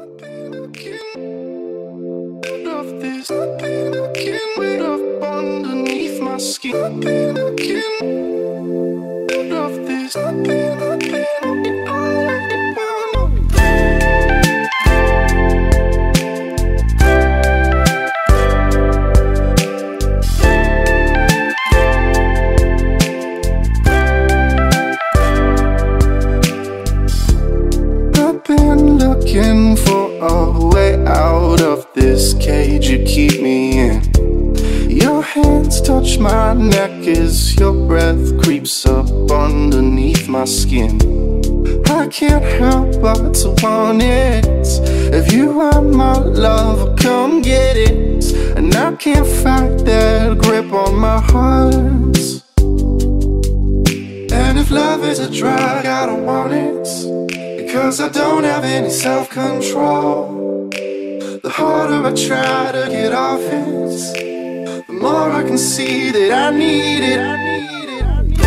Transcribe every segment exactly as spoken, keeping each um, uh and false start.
I've been looking of this. I've been looking way up underneath my skin. I've been looking of this. I've been, I've been looking all looking for a way out of this cage you keep me in. Your hands touch my neck as your breath creeps up underneath my skin. I can't help but to want it. If you are my love, come get it. And I can't fight that grip on my heart. And if love is a drug, I don't want it, because I don't have any self-control. The harder I try to get off it, the more I can see that I need it. I need it. I need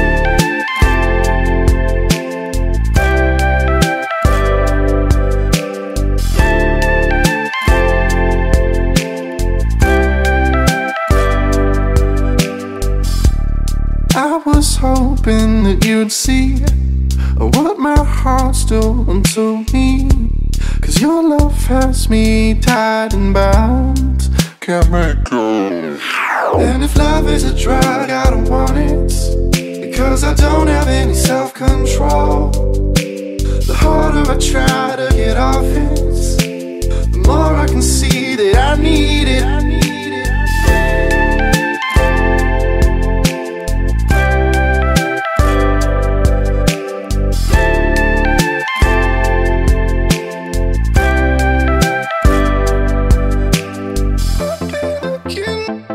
it. I was hoping that you'd see what my heart's doing to me, 'cause your love has me tied and bound, can't make go. And if love is a drug, I don't want it, because I don't have any self-control. The harder I try to get off it, the more I can see that I need it. I need it.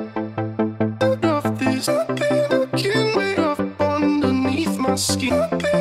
I've been looking way up underneath my skin.